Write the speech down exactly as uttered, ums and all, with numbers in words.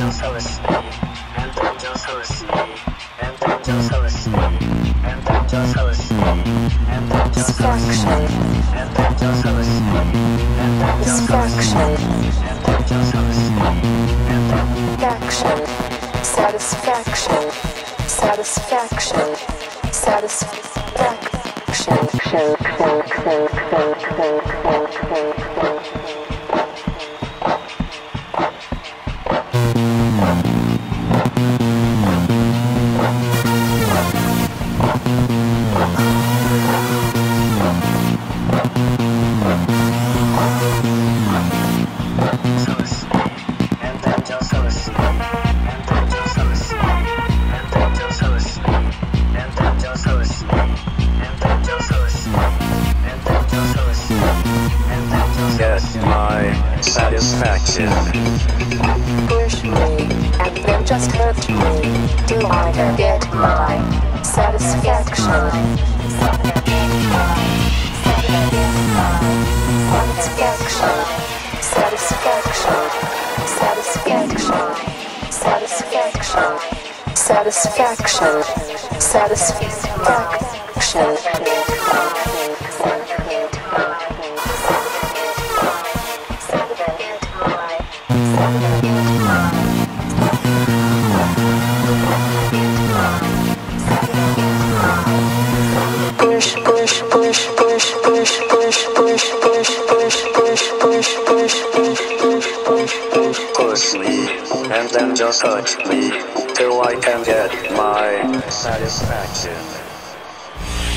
just push me, and then just push me, and then just push me, and then just push me, and then just push me, and then just push me, and then just push me, and then just push me, and then action, satisfaction, satisfaction, satisfaction. Satisfaction. Push me, and then just hurt me. Do I get my satisfaction? Satisfaction. Satisfaction. Satisfaction. Satisfaction. Satisfaction. Satisfaction. Push, push, push, push, push, push, push, push, push, push, push, push, push, push, push, push. Push me, and then just touch me, till I can get my satisfaction.